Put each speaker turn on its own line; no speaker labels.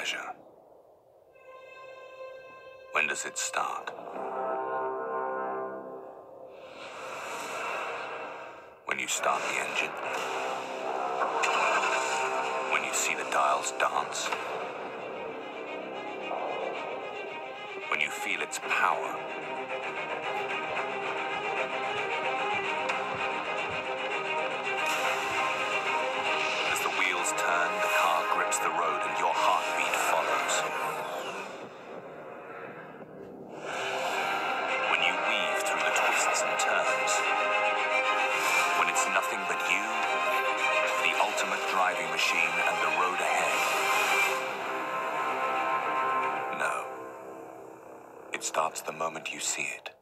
pleasure? When does it start? When you start the engine? When you see the dials dance? When you feel its power? As the wheels turn, the car grips the road and your heartbeat follows. When you weave through the twists and turns. When it's nothing but you, the ultimate driving machine, and the road ahead. No. It starts the moment you see it.